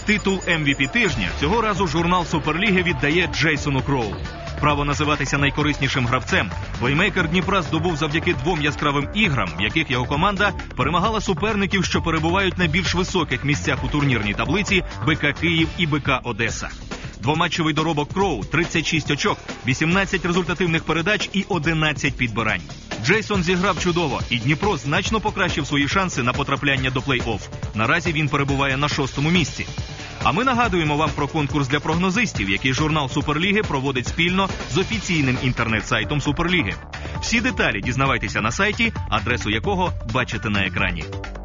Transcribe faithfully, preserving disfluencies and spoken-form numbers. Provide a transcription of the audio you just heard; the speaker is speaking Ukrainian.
Титул Ем Ві Пі тижня цього разу журнал Суперліги віддає Джейсону Кроу. Право називатися найкориснішим гравцем плеймейкер Дніпра здобув завдяки двом яскравим іграм, в яких його команда перемагала суперників, що перебувають на більш високих місцях у турнірній таблиці Бе Ка Київ і Бе Ка Одеса. Двоматчевий доробок Кроу – тридцять шість очок, вісімнадцять результативних передач і одинадцять підбирань. Джейсон зіграв чудово, і Дніпро значно покращив свої шанси на потрапляння до плей-офф. Наразі він перебуває на шостому місці. А ми нагадуємо вам про конкурс для прогнозистів, який журнал Суперліги проводить спільно з офіційним інтернет-сайтом Суперліги. Всі деталі дізнавайтеся на сайті, адресу якого бачите на екрані.